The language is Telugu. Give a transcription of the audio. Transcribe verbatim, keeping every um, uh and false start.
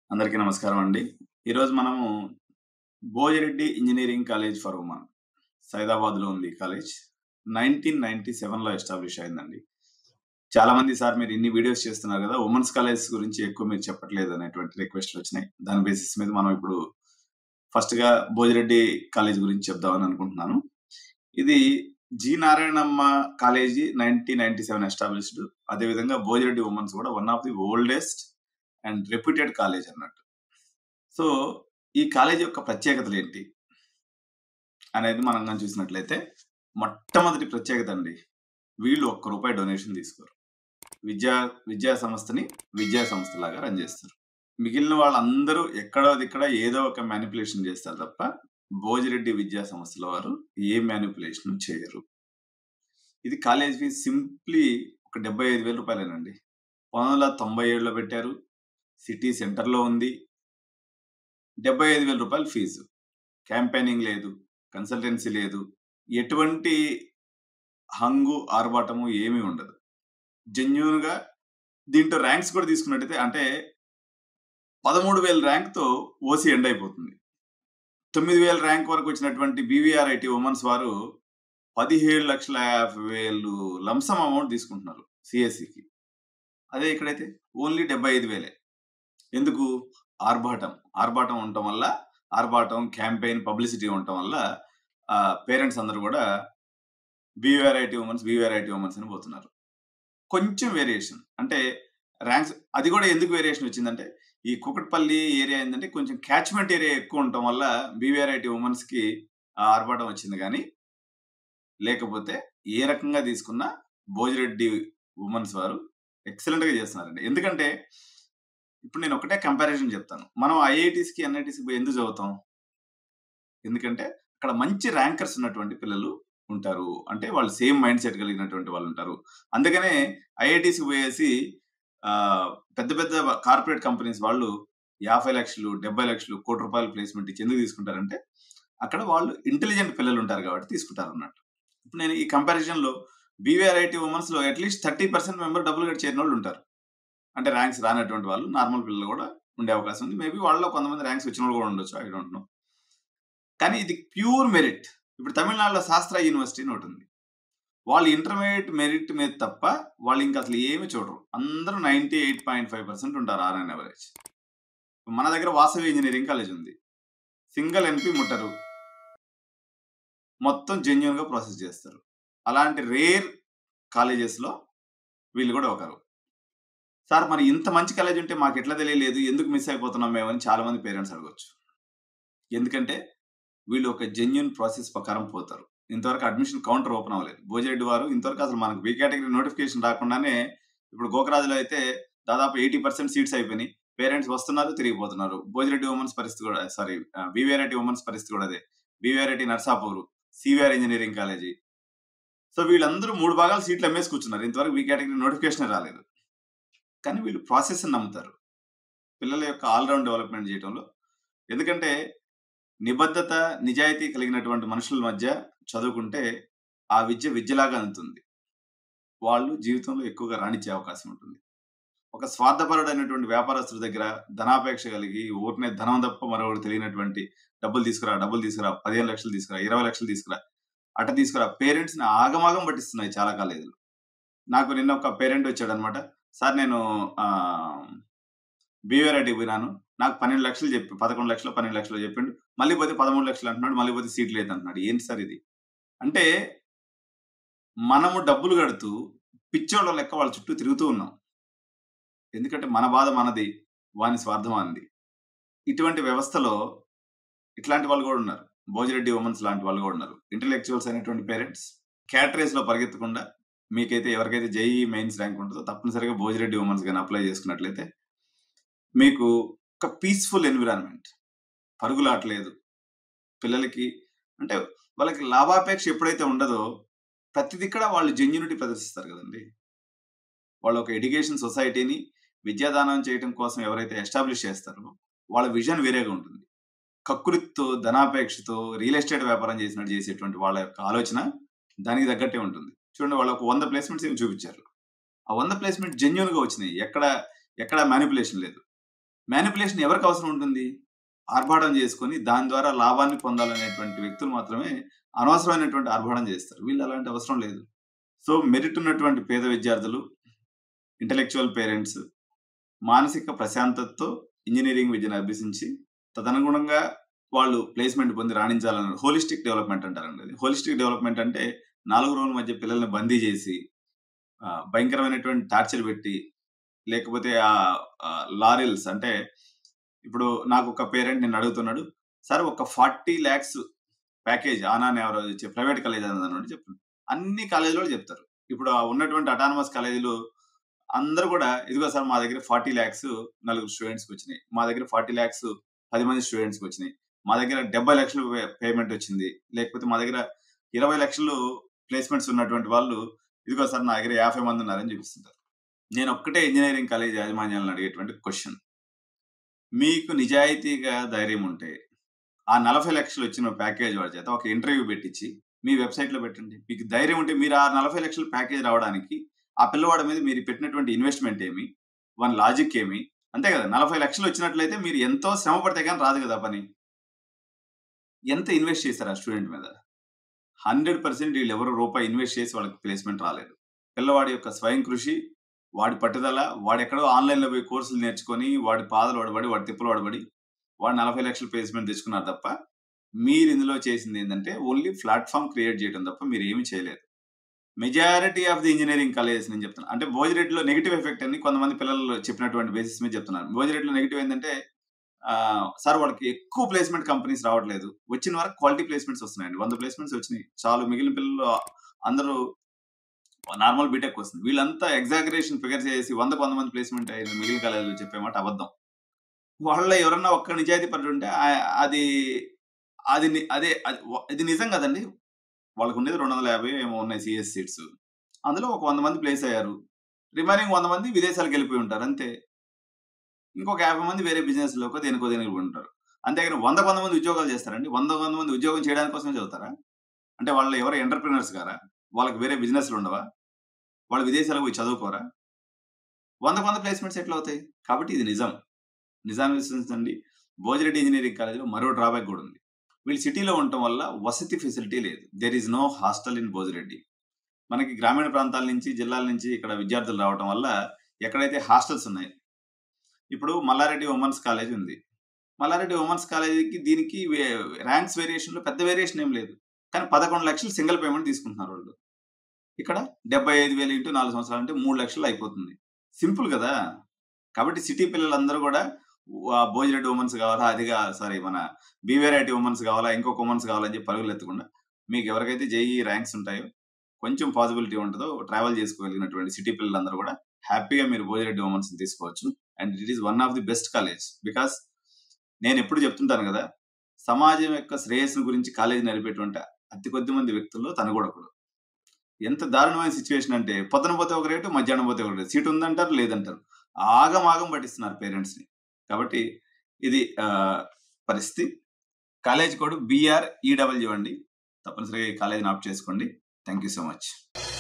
అందరికీ నమస్కారం అండి. ఈరోజు మనము Bhoj Reddy engineering college for women సైదాబాద్‌లో ఉంది ఈ కాలేజ్. పంతొమ్మిది వందల తొంభై ఏడులో ఎస్టాబ్లిష్ అయిందండి. చాలా మంది సార్ మీరు ఇన్ని వీడియోస్ చేస్తున్నారు కదా! ఉమెన్స్ కాలేజ్ గురించి ఎక్కువ మీరు చెప్పట్లేదు అనేటువంటి రిక్వెస్ట్‌లు వచ్చినాయి. దాని బేసిస్ మీద మనం ఇప్పుడు ఫస్ట్‌గా భోజ్ రెడ్డి కాలేజ్ గురించి చెప్దామని అనుకుంటున్నాను. ఇది జి నారాయణమ్మ కాలేజీ పంతొమ్మిది వందల తొంభై ఏడు ఎస్టాబ్లిష్డ్. అదేవిధంగా భోజ్ రెడ్డి ఉమెన్స్ కూడా one of the oldest and reputed college అన్నట్టు. సో ఈ కాలేజ్ యొక్క ప్రత్యేకతలు ఏంటి అనేది మనం కానీ చూసినట్లయితే, మొట్టమొదటి ప్రత్యేకత అండి, వీళ్ళు ఒక్క రూపాయి డొనేషన్ తీసుకోరు. విద్యా విద్యా సంస్థని విద్యా సంస్థలాగా రన్ చేస్తారు. మిగిలిన వాళ్ళందరూ ఎక్కడో దిక్కడ ఏదో ఒక మ్యానిపులేషన్ చేస్తారు తప్ప భోజ్ రెడ్డి విద్యా సంస్థల వారు ఏ మ్యానిపులేషన్ చేయరు. ఇది కాలేజ్ ఫీజు సింప్లీ ఒక డెబ్బై ఐదు వేల రూపాయలేనండి. పంతొమ్మిది వందల తొంభై ఏడులో పెట్టారు. సిటీ సెంటర్లో ఉంది. డెబ్బై ఐదు వేల రూపాయలు ఫీజు. క్యాంపెయినింగ్ లేదు, కన్సల్టెన్సీ లేదు, ఎటువంటి హంగు ఆర్భాటము ఏమీ ఉండదు. జెన్యూన్గా దీంట్లో ర్యాంక్స్ కూడా తీసుకున్నట్టయితే, అంటే పదమూడు వేల ర్యాంక్తో ఓసీ ఎండ్ అయిపోతుంది. తొమ్మిది వేల ర్యాంక్ వరకు వచ్చినటువంటి బీవీఆర్ఐటీ ఉమెన్స్ వారు పదిహేడు లక్షల యాభై వేలు లంసమ్ అమౌంట్ తీసుకుంటున్నారు సిఎస్సికి. అదే ఇక్కడైతే ఓన్లీ డెబ్బై ఐదు వేలే. ఎందుకు? ఆర్భాటం ఆర్భాటం ఉండటం వల్ల, ఆర్భాటం క్యాంపెయిన్ పబ్లిసిటీ ఉండటం వల్ల పేరెంట్స్ అందరూ కూడా బీవీఆర్ఐటీ ఉమెన్స్ బీవీఆర్ఐటీ ఉమెన్స్ అని పోతున్నారు. కొంచెం వేరియేషన్ అంటే ర్యాంక్స్, అది కూడా ఎందుకు వేరియేషన్ వచ్చిందంటే, ఈ కుకట్పల్లి ఏరియా ఏంటంటే కొంచెం క్యాచ్మెంట్ ఏరియా ఎక్కువ ఉండటం వల్ల బీవీఆర్ఐటీ ఉమెన్స్కి ఆర్భాటం వచ్చింది. కానీ లేకపోతే ఏ రకంగా తీసుకున్నా భోజ్ రెడ్డి ఉమెన్స్ వారు ఎక్సలెంట్గా చేస్తున్నారండి. ఎందుకంటే ఇప్పుడు నేను ఒకటే కంపారిజన్ చెప్తాను. మనం ఐఐటీస్కి ఎన్ఐటీస్కి పోయి ఎందుకు చదువుతాం? ఎందుకంటే అక్కడ మంచి ర్యాంకర్స్ ఉన్నటువంటి పిల్లలు ఉంటారు. అంటే వాళ్ళు సేమ్ మైండ్ సెట్ కలిగినటువంటి వాళ్ళు ఉంటారు. అందుకనే ఐఐటీస్కి పోయేసి పెద్ద పెద్ద కార్పొరేట్ కంపెనీస్ వాళ్ళు యాభై లక్షలు డెబ్బై లక్షలు కోటి రూపాయలు ప్లేస్మెంట్ ఇచ్చి ఎందుకు తీసుకుంటారంటే, అక్కడ వాళ్ళు ఇంటెలిజెంట్ పిల్లలు ఉంటారు కాబట్టి తీసుకుంటారు అన్నట్టు. ఇప్పుడు నేను ఈ కంపారిజన్లో బీవీఆర్ఐటీ ఉమెన్స్లో అట్లీస్ట్ థర్టీ పర్సెంట్ మెంబర్ డబ్బులు కట్టి చేరిన వాళ్ళు ఉంటారు. అంటే ర్యాంక్స్ రానటువంటి వాళ్ళు, నార్మల్ పిల్లలు కూడా ఉండే అవకాశం ఉంది. మేబీ వాళ్ళలో కొంతమంది ర్యాంక్స్ వచ్చిన వాళ్ళు కూడా ఉండొచ్చు, ఐ డోంట్ నో. కానీ ఇది ప్యూర్ మెరిట్. ఇప్పుడు తమిళనాడులో శాస్త్ర యూనివర్సిటీ అని ఒకటి ఉంది. వాళ్ళు ఇంటర్మీడియట్ మెరిట్ మీద తప్ప వాళ్ళు ఇంకా అసలు ఏమి చూడరు. అందరూ ninety eight point five percent ఉంటారు ఆర్ఎన్ అవరేజ్. మన దగ్గర వాసవి ఇంజనీరింగ్ కాలేజ్ ఉంది. సింగిల్ ఎన్పి ముట్టరు, మొత్తం జెన్యున్గా ప్రాసెస్ చేస్తారు. అలాంటి రేర్ కాలేజెస్లో వీళ్ళు కూడా ఒకరు. సార్ మరి ఇంత మంచి కాలేజ్ ఉంటే మాకు ఎట్లా తెలియలేదు, ఎందుకు మిస్ అయిపోతున్నాం మేమని చాలా మంది పేరెంట్స్ అడగొచ్చు. ఎందుకంటే వీళ్ళు ఒక జెన్యున్ ప్రాసెస్ ప్రకారం పోతారు. ఇంతవరకు అడ్మిషన్ కౌంటర్ ఓపెన్ అవ్వలేదు. భోజ్ రెడ్డి వారు ఇంతవరకు అసలు మనకు బి కేటగిరీ నోటిఫికేషన్ రాకుండానే ఇప్పుడు గోకరాజులో అయితే దాదాపు ఎయిటీ పర్సెంట్ సీట్స్ అయిపోయినాయి. పేరెంట్స్ వస్తున్నారు, తిరిగిపోతున్నారు. భోజ్ రెడ్డి ఉమెన్స్ పరిస్థితి కూడా, సారీ బీవీఆర్ఐటీ ఉమెన్స్ పరిస్థితి కూడా అదే. BVRIT Narsapur, CVR engineering college. So వీళ్ళందరూ మూడు భాగాలు సీట్లు అమ్మేసి కూర్చున్నారు. ఇంతవరకు బి కేటగిరీ నోటిఫికేషన్ రాలేదు. కానీ వీళ్ళు ప్రాసెస్ నమ్ముతారు పిల్లల యొక్క ఆల్రౌండ్ డెవలప్మెంట్ చేయడంలో. ఎందుకంటే నిబద్ధత నిజాయితీ కలిగినటువంటి మనుషుల మధ్య చదువుకుంటే ఆ విద్య విద్యలాగా అందుతుంది. వాళ్ళు జీవితంలో ఎక్కువగా రాణించే అవకాశం ఉంటుంది. ఒక స్వార్థపరుడైనటువంటి వ్యాపారస్తుల దగ్గర ధనాపేక్ష కలిగి ఊరినే ధనం తప్ప మరొకటి తెలియనటువంటి డబ్బులు తీసుకురా డబ్బులు తీసుకురా పదిహేను లక్షలు తీసుకురా ఇరవై లక్షలు తీసుకురా అట తీసుకురా పేరెంట్స్ని ఆగమాగం పట్టిస్తున్నాయి చాలా కాలేజీలు. నాకు నిన్న ఒక పేరెంట్ వచ్చాడు అనమాట. సార్ నేను బీవీఆర్ఐటీ పోయినాను, నాకు పన్నెండు లక్షలు చెప్పి పదకొండు లక్షలు పన్నెండు లక్షలు చెప్పిండు, మళ్ళీ పోతే పదమూడు లక్షలు అంటున్నాడు, మళ్ళీ పోతే సీట్ లేదు అంటున్నాడు. ఏంటి సార్ ఇది? అంటే మనము డబ్బులు కడుతూ పిచ్చోళ్ళ లెక్క వాళ్ళ చుట్టూ తిరుగుతూ ఉన్నాం. ఎందుకంటే మన బాధ మనది, వాని స్వార్థం అంది. ఇటువంటి వ్యవస్థలో ఇట్లాంటి వాళ్ళు కూడా ఉన్నారు. భోజ్ రెడ్డి ఉమెన్స్ లాంటి వాళ్ళు కూడా ఉన్నారు. ఇంటెలెక్చువల్స్ అయినటువంటి పేరెంట్స్ క్యాట్ రేస్లో పరిగెత్తకుండా, మీకైతే ఎవరికైతే జేఈ మెయిన్స్ ర్యాంక్ ఉంటుందో తప్పనిసరిగా భోజ్ రెడ్డి ఉమెన్స్ కానీ అప్లై చేసుకున్నట్లయితే మీకు ఒక పీస్ఫుల్ ఎన్విరాన్మెంట్, పరుగులాట్లేదు పిల్లలకి. అంటే వాళ్ళకి లాభాపేక్ష ఎప్పుడైతే ఉండదో ప్రతిది ఇక్కడ వాళ్ళు జెన్యూనిటీ ప్రదర్శిస్తారు కదండి. వాళ్ళు ఒక ఎడ్యుకేషన్ సొసైటీని విద్యాదానం చేయడం కోసం ఎవరైతే ఎస్టాబ్లిష్ చేస్తారో వాళ్ళ విజన్ వేరేగా ఉంటుంది. కకృతితో ధనాపేక్షతో రియల్ ఎస్టేట్ వ్యాపారం చేసినట్టు చేసేటువంటి వాళ్ళ యొక్క ఆలోచన దానికి తగ్గట్టే ఉంటుంది. చూడండి, వాళ్ళు ఒక వంద ప్లేస్మెంట్స్ ఏమి చూపించారు. ఆ వంద ప్లేస్మెంట్ జెన్యూన్గా వచ్చినాయి. ఎక్కడ ఎక్కడ మ్యానిపులేషన్ లేదు. మ్యానిపులేషన్ ఎవరికి అవసరం ఉంటుంది? ఆర్భాటం చేసుకొని దాని ద్వారా లాభాన్ని పొందాలనేటువంటి వ్యక్తులు మాత్రమే అనవసరమైనటువంటి ఆర్భాటం చేస్తారు. వీళ్ళు అలాంటి అవసరం లేదు. సో మెరిట్ ఉన్నటువంటి పేద విద్యార్థులు, ఇంటలెక్చువల్ పేరెంట్స్ మానసిక ప్రశాంతతతో ఇంజనీరింగ్ విద్యను అభ్యసించి తదనుగుణంగా వాళ్ళు ప్లేస్మెంట్ పొంది రాణించాలని హోలిస్టిక్ డెవలప్మెంట్ అంటారండి. అది హోలిస్టిక్ డెవలప్మెంట్ అంటే నాలుగు రోజుల మధ్య పిల్లల్ని బందీ చేసి భయంకరమైనటువంటి టార్చర్ పెట్టి, లేకపోతే ఆ లారిల్స్ అంటే ఇప్పుడు నాకు ఒక పేరెంట్ నేను అడుగుతున్నాడు, సార్ ఒక ఫార్టీ ల్యాక్స్ ప్యాకేజ్ ఆనా ఎవరో ప్రైవేట్ కాలేజ్ అని చెప్తాను. అన్ని కాలేజీలో చెప్తారు. ఇప్పుడు ఉన్నటువంటి అటానమస్ కాలేజీలు అందరూ కూడా ఇదిగో సార్ మా దగ్గర ఫార్టీ ల్యాక్స్ నలుగురు స్టూడెంట్స్కి వచ్చినాయి, మా దగ్గర ఫార్టీ ల్యాక్స్ పది మంది స్టూడెంట్స్కి వచ్చినాయి, మా దగ్గర డెబ్బై లక్షలు పేమెంట్ వచ్చింది, లేకపోతే మా దగ్గర ఇరవై లక్షలు ప్లేస్మెంట్స్ ఉన్నటువంటి వాళ్ళు ఇదిగో సార్ నా దగ్గర యాభై మంది ఉన్నారని చూపిస్తుంటారు. నేను ఒక్కటే ఇంజనీరింగ్ కాలేజ్ యాజమాన్యాలను అడిగేటువంటి క్వశ్చన్, మీకు నిజాయితీగా ధైర్యం ఉంటే ఆ నలభై లక్షలు వచ్చిన ప్యాకేజ్ వాడి చేత ఒక ఇంటర్వ్యూ పెట్టించి మీ వెబ్సైట్లో పెట్టండి. మీకు ధైర్యం ఉంటే మీరు ఆ నలభై లక్షల ప్యాకేజ్ రావడానికి ఆ పిల్లవాడి మీద మీరు పెట్టినటువంటి ఇన్వెస్ట్మెంట్ ఏమి, వన్ లాజిక్ ఏమి, అంతే కదా. నలభై లక్షలు వచ్చినట్లయితే మీరు ఎంతో శ్రమ పడితే కానీ రాదు కదా పని. ఎంత ఇన్వెస్ట్ చేశారు ఆ స్టూడెంట్ మీద? హండ్రెడ్ పర్సెంట్ వీళ్ళు ఎవరు రూపాయి ఇన్వెస్ట్ చేసి వాళ్ళకి ప్లేస్మెంట్ రాలేదు. పిల్లవాడి యొక్క స్వయం కృషి, వాడి పట్టుదల, వాడు ఎక్కడో ఆన్లైన్లో పోయి కోర్సులు నేర్చుకొని వాడి పాదలు వాడబడి వాడి తిప్పులు వాడబడి వాడు నలభై లక్షల ప్లేస్మెంట్ తెచ్చుకున్నారు తప్ప మీరు ఇందులో చేసింది ఏంటంటే ఓన్లీ ప్లాట్ఫామ్ క్రియేట్ చేయడం తప్ప మీరు ఏమి చేయలేదు. Majority of the engineering colleges నేను చెప్తాను. అంటే భోజ్ రెడ్డిలో నెగిటివ్ ఎఫెక్ట్ అని కొంతమంది పిల్లలు చెప్పినటువంటి బేసిస్ మీద చెప్తున్నారు. భోజ్ రెడ్డిలో నెగిటివ్ ఏంటంటే సార్ వాళ్ళకి ఎక్కువ ప్లేస్మెంట్ కంపెనీస్ రావట్లేదు, వచ్చిన వరకు క్వాలిటీ ప్లేస్మెంట్స్ వస్తున్నాయండి. వంద ప్లేస్మెంట్స్ వచ్చినాయి చాలు, మిగిలిన పిల్లలు అందరూ నార్మల్ బీటెక్ వస్తుంది. వీళ్ళంతా ఎగ్జాగరేషన్ ఫిగర్ చేసి వందకు వంద మంది ప్లేస్మెంట్ అయిన మిగిలిన కాలేజీలో చెప్పేమాట అబద్ధం. వాళ్ళ ఎవరన్నా ఒక్క నిజాయితీ పడి ఉంటే అది అది అదే ఇది నిజం కదండి. వాళ్ళకు ఉండేది రెండు వందల యాభై ఏమో ఉన్నాయి సిఎస్ సీట్స్, అందులో ఒక వంద మంది ప్లేస్ అయ్యారు, రిమైనింగ్ వంద మంది విదేశాలకు వెళ్ళిపోయి ఉంటారు అంతే. ఇంకొక యాభై మంది వేరే బిజినెస్ లోకో దేనికో దేనికి ఉంటారు. అంతేగాని వంద వంద మంది ఉద్యోగాలు చేస్తారండి. వంద వంద మంది ఉద్యోగం చేయడానికి కోసమే చదువుతారా? అంటే వాళ్ళు ఎవరు ఎంటర్ప్రినర్స్ గారా? వాళ్ళకి వేరే బిజినెస్లు ఉండవా? వాళ్ళు విదేశాలకు పోయి చదువుకోరా? వందకు వంద ప్లేస్మెంట్స్ ఎట్లా అవుతాయి? కాబట్టి ఇది నిజం. నిజాన్ని విశ్వసించండి. భోజ్ రెడ్డి ఇంజనీరింగ్ కాలేజీలో మరో డ్రాబ్యాక్ కూడా ఉంది. వీళ్ళు సిటీలో ఉండటం వల్ల వసతి ఫెసిలిటీ లేదు. There is no hostel in Bhoj Reddy. మనకి గ్రామీణ ప్రాంతాల నుంచి జిల్లాల నుంచి ఇక్కడ విద్యార్థులు రావడం వల్ల ఎక్కడైతే హాస్టల్స్ ఉన్నాయి, ఇప్పుడు మల్లారెడ్డి ఉమెన్స్ కాలేజ్ ఉంది. మల్లారెడ్డి ఉమెన్స్ కాలేజీకి దీనికి ర్యాంక్స్ వేరియేషన్లో పెద్ద వేరియేషన్ ఏం లేదు, కానీ పదకొండు లక్షలు సింగిల్ పేమెంట్ తీసుకుంటున్నారు వాళ్ళు. ఇక్కడ డెబ్బై ఐదు వేలు ఇంటూ నాలుగు సంవత్సరాలు అంటే మూడు లక్షలు అయిపోతుంది. సింపుల్ కదా. కాబట్టి సిటీ పిల్లలందరూ కూడా భోజ్ రెడ్డి ఉమెన్స్ కావాలా, అదిగా సారీ మన బీవీఆర్ఐటీ ఉమెన్స్ కావాలా, ఇంకొక ఉమెన్స్ కావాలని చెప్పి పరుగులు ఎత్తకుండా మీకు ఎవరికైతే జేఈ ర్యాంక్స్ ఉంటాయో, కొంచెం పాసిబిలిటీ ఉంటుందో ట్రావెల్ చేసుకోగలిగినటువంటి సిటీ పిల్లలందరూ కూడా హ్యాపీగా మీరు భోజ్ రెడ్డి ఉమెన్స్ తీసుకోవచ్చు. And it is one of the best college. Because నేను ఎప్పుడు చెప్తుంటాను కదా, సమాజం యొక్క శ్రేయస్సు గురించి కాలేజీ నడిపేటువంటి అతి కొద్ది మంది వ్యక్తుల్లో తను కూడా ఒకడు. ఎంత దారుణమైన సిచ్యువేషన్ అంటే పొద్దున పోతే ఒక రేటు, మధ్యాహ్నం పోతే ఒక రేటు, సీట్ ఉందంటారు లేదంటారు, ఆగం ఆగం పట్టిస్తున్నారు పేరెంట్స్ని. కాబట్టి ఇది పరిస్థితి. కాలేజ్ కోడ్ బిఆర్ఈడబ్ల్యూ అండి. తప్పనిసరిగా ఈ కాలేజీని ఆప్ట్ చేసుకోండి. Thank you so much.